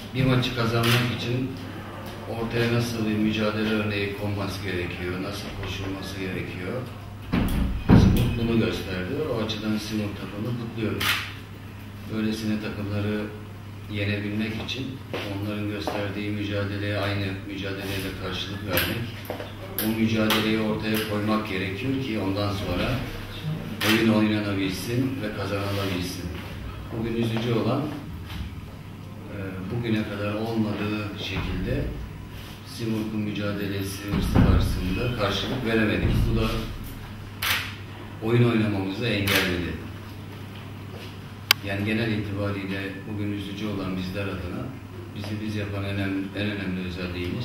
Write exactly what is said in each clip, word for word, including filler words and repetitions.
bir maçı kazanmak için ortaya nasıl bir mücadele örneği konması gerekiyor, nasıl koşulması gerekiyor. Simurg bunu gösterdi. O açıdan Simurg takımını kutluyoruz. Böylesine takımları yenebilmek için onların gösterdiği mücadeleye aynı mücadeleyle karşılık vermek, o mücadeleyi ortaya koymak gerekiyor ki ondan sonra oyun oynanabilsin ve kazanılabilsin. Bugün üzücü olan bugüne kadar olmadığı şekilde Simurg'un mücadelesi karşısında karşılık veremedik. Bu da oyun oynamamızı engelledi. Yani genel itibariyle bugün üzücü olan bizler adına bizi biz yapan en önemli, en önemli özelliğimiz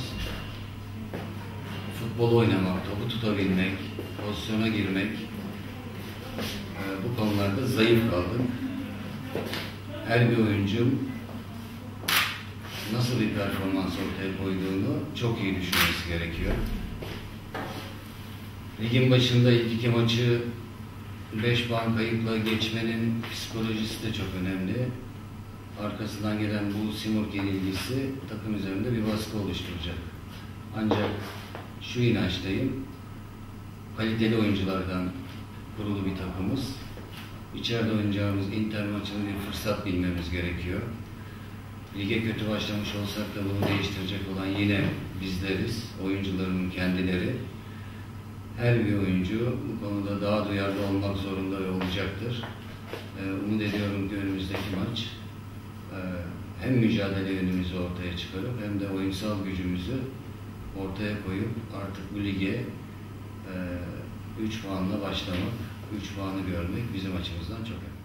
futbol oynamak, topu tutabilmek, pozisyona girmek. Ee, bu konularda zayıf kaldık. Her bir oyuncum nasıl bir performans ortaya koyduğunu çok iyi düşünmesi gerekiyor. Ligin başında ilk iki maçı beş puan kayıpla geçmenin psikolojisi de çok önemli. Arkasından gelen bu Simurg yenilgisi takım üzerinde bir baskı oluşturacak. Ancak şu inançtayım, kaliteli oyunculardan kurulu bir takımız. İçeride oynayacağımız Inter maçını bir fırsat bilmemiz gerekiyor. Lige kötü başlamış olsak da bunu değiştirecek olan yine bizleriz, oyuncuların kendileri. Her bir oyuncu bu konuda daha duyarlı olmak zorunda ve olacaktır. Ee, umut ediyorum ki önümüzdeki maç e, hem mücadele yönümüzü ortaya çıkarıp hem de oyunsal gücümüzü ortaya koyup artık bu lige üç e, puanla başlamak, üç puanı görmek bizim açımızdan çok önemli.